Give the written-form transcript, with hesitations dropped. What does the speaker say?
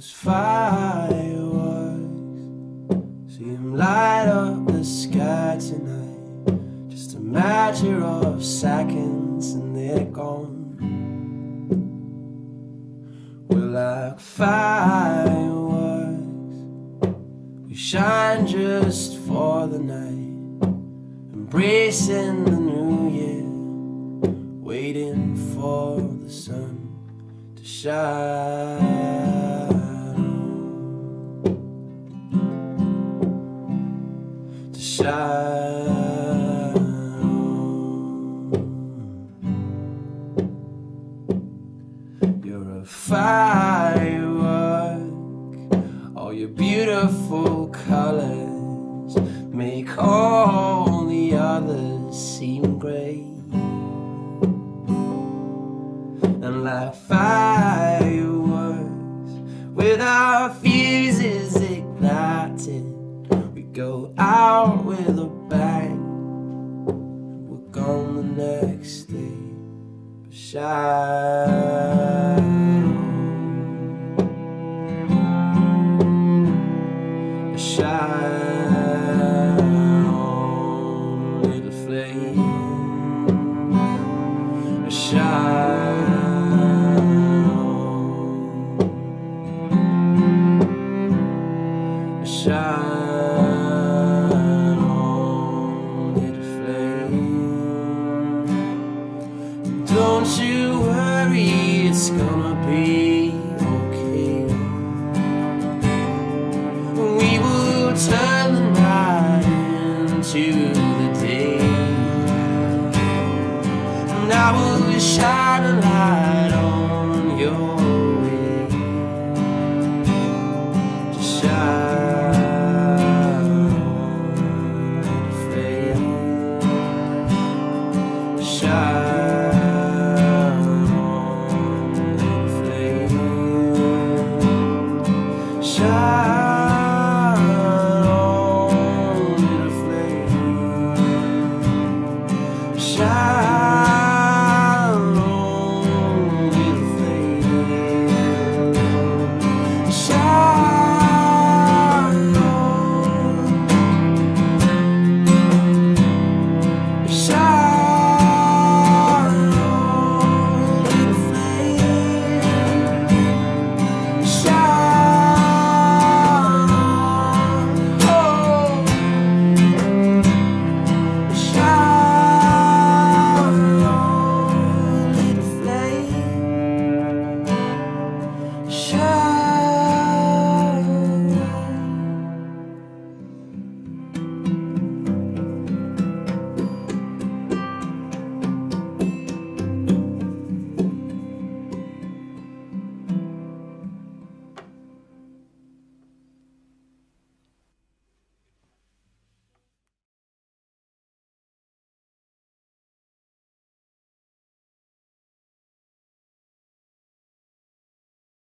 those fireworks, see them light up the sky tonight. Just a matter of seconds and they're gone. We're like fireworks, we shine just for the night, embracing the new year, waiting for the sun to shine on, to shine on. You're a firework, all your beautiful colors make all the others seem great. And like fireworks, with our fuses ignited, we go out with a bang. We're gone the next day, but shine on, shine on, little flame, shine. Shine on, little flame. Don't you worry, it's gonna be okay. We will turn the night into the day, and I will shine a light on your way. Just shine. Shine.